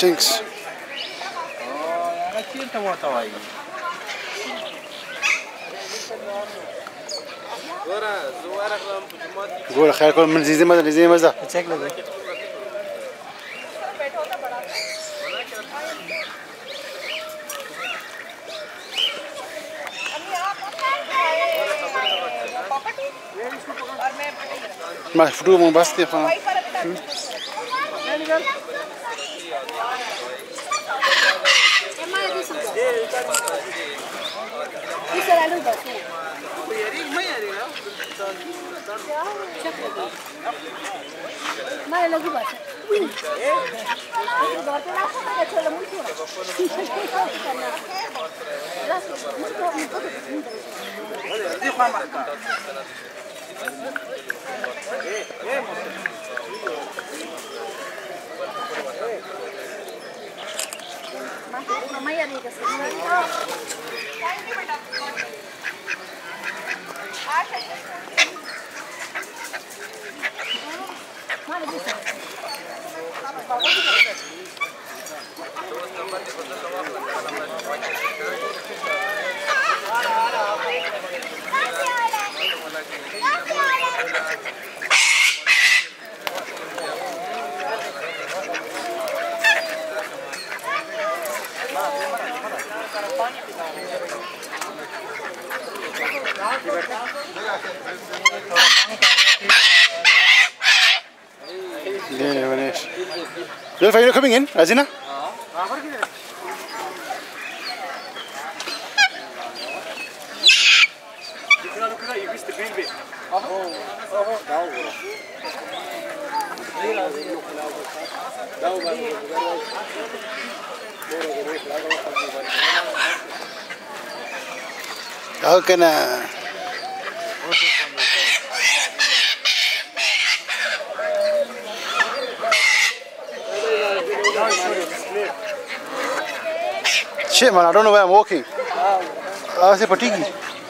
stinks. Gora khair kol min zizi maza. Check lage. Ma foto mo bas ke khana. Are you coming in, Azina? How can I? Shit, man, I don't know where I'm walking. I say Patiki.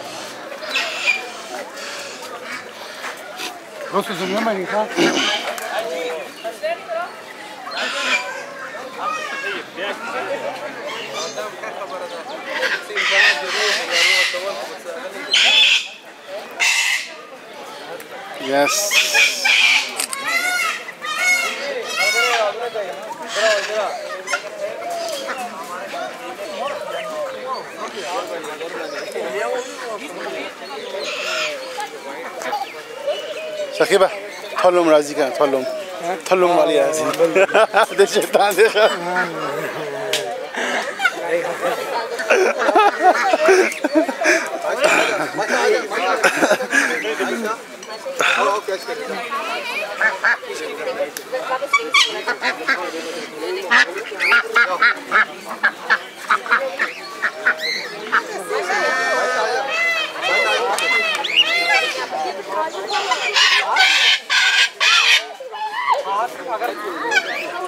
What's the name? Yes. Sakiba, thalum razi ka, thalum wali razi. De shaitan dekha.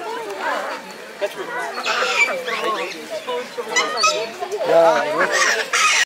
Yeah.